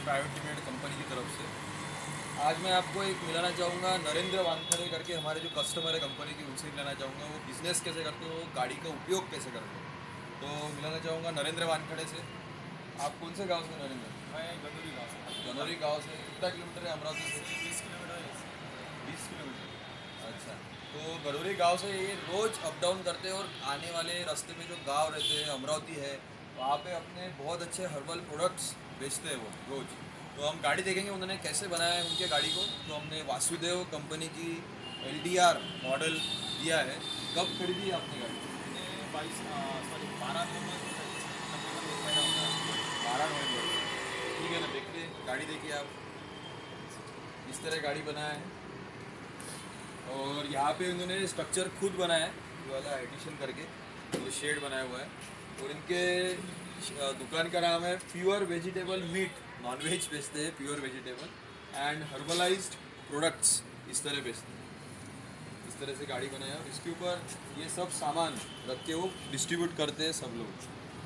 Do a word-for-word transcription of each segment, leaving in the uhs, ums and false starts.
Private limited company की तरफ से। आज मैं आपको एक मिलाना चाहूँगा नरेंद्र वानखड़े करके, हमारे जो कस्टमर है कंपनी की, उनसे मिलाना चाहूँगा। वो बिज़नेस कैसे करते हैं, वो गाड़ी का उपयोग कैसे करते हैं, तो मिलाना चाहूँगा नरेंद्र वानखड़े से। आप कौन से गांव से नरेंद्र? मैं गदूरी गाँव से। गनौरी गांव से। कितना किलोमीटर है अमरावती से? बीस किलोमीटर है। बीस किलोमीटर। अच्छा, तो गडोरी गांव से ये रोज़ अप डाउन करते हैं और आने वाले रास्ते में जो गांव रहते हैं, अमरावती है, वहाँ पे अपने बहुत अच्छे हर्बल प्रोडक्ट्स बेचते हैं वो रोज़। तो हम गाड़ी देखेंगे उन्होंने कैसे बनाया है उनके गाड़ी को। तो हमने वासुदेव कंपनी की एल डी आर मॉडल दिया है। कब खरीदी आपने गाड़ी? मैंने बाईस सॉरी बारह नवंबर तकरीबन एक महीना होता है। बारह नवंबर। ठीक है ना, देखते हैं गाड़ी। देखिए आप, इस तरह गाड़ी बनाया है। और यहाँ पे उन्होंने स्ट्रक्चर खुद बनाया है, ये वाला एडिशन करके, ये शेड बनाया हुआ है। और इनके दुकान का नाम है pure vegetable meat. Non veg बेचते हैं, pure vegetable and herbalized products, इस तरह बेचते हैं। इस तरह से गाड़ी बनाया है और इसके ऊपर ये सब सामान रख के वो डिस्ट्रीब्यूट करते हैं सब लोग।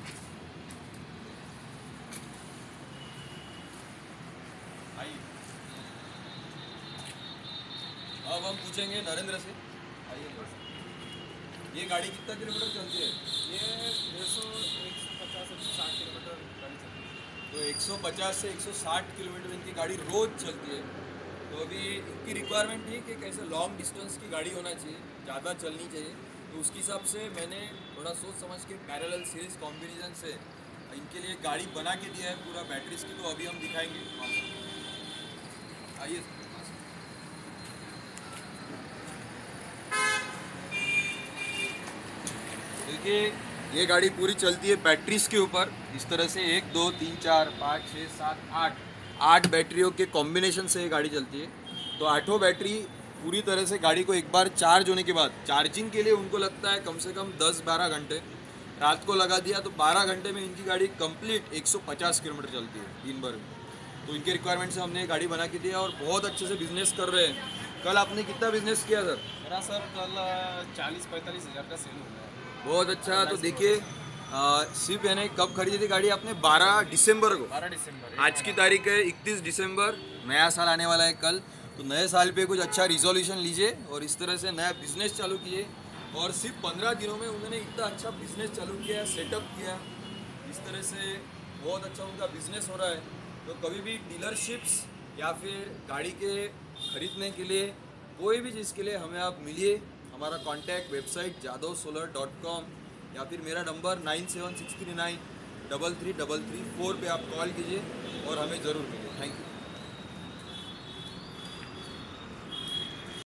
आइए। अब हम पूछेंगे नरेंद्र से। आइए। ये गाड़ी कितना किलोमीटर चलती है? ये डेढ़ सौ एक सौ पचास एक सौ साठ किलोमीटर गाड़ी चलती है। तो एक सौ पचास से एक सौ साठ किलोमीटर इनकी गाड़ी रोज़ चलती है। तो अभी इनकी रिक्वायरमेंट थी कि कैसे लॉन्ग डिस्टेंस की गाड़ी होना चाहिए, ज़्यादा चलनी चाहिए। तो उसके हिसाब से मैंने थोड़ा सोच समझ के पैरेलल सीरीज कॉम्बिनेशन से इनके लिए गाड़ी बना के दिया है पूरा बैटरीज की। तो अभी हम दिखाएंगे आपको। आइए। देखिए, ये गाड़ी पूरी चलती है बैटरीज के ऊपर। इस तरह से एक दो तीन चार पाँच छः सात आठ आठ बैटरियों के कॉम्बिनेशन से ये गाड़ी चलती है। तो आठों बैटरी पूरी तरह से गाड़ी को एक बार चार्ज होने के बाद, चार्जिंग के लिए उनको लगता है कम से कम दस बारह घंटे। रात को लगा दिया तो बारह घंटे में इनकी गाड़ी कंप्लीट एक सौ पचास किलोमीटर चलती है दिन भर में। तो इनके रिक्वायरमेंट से हमने गाड़ी बना के दिया और बहुत अच्छे से बिजनेस कर रहे हैं। कल आपने कितना बिजनेस किया सर? मेरा सर कल चालीस पैंतालीस हज़ार का सेल हो गया। बहुत अच्छा। तो देखिए, सिर्फ यानी कब खरीदी थी गाड़ी आपने? बारह दिसंबर को। बारह दिसंबर। आज की तारीख है इकतीस दिसंबर। नया साल आने वाला है कल। तो नए साल पे कुछ अच्छा रिजोल्यूशन लीजिए और इस तरह से नया बिजनेस चालू किए। और सिर्फ पंद्रह दिनों में उन्होंने इतना अच्छा बिजनेस चालू किया, सेटअप किया। इस तरह से बहुत अच्छा उनका बिजनेस हो रहा है। तो कभी भी डीलरशिप्स या फिर गाड़ी के खरीदने के लिए, कोई भी चीज़ के लिए हमें आप मिलिए। हमारा contact website Jadhav solar dot com या फिर मेरा number nine seven six three nine double three double three four पर आप कॉल कीजिए और हमें ज़रूर मिलिए। Thank you.